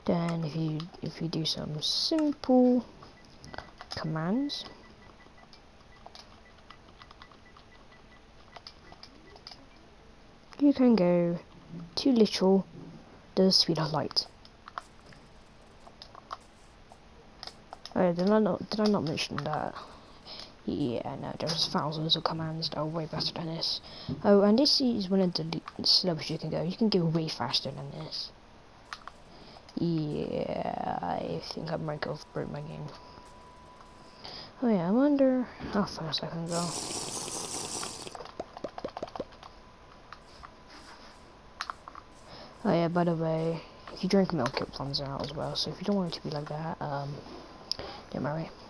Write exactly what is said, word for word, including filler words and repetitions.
Then if you if you do some simple commands, you can go to literal the speed of light. Oh, did I not did I not mention that? Yeah, no, there's thousands of commands that are way better than this. Oh, and this is one of the slowest you can go. You can go way faster than this. Yeah, I think I might go break my game. Oh yeah, I wonder how fast I can go. Oh yeah, by the way, if you drink milk, it runs out as well. So if you don't want it to be like that, um, don't worry.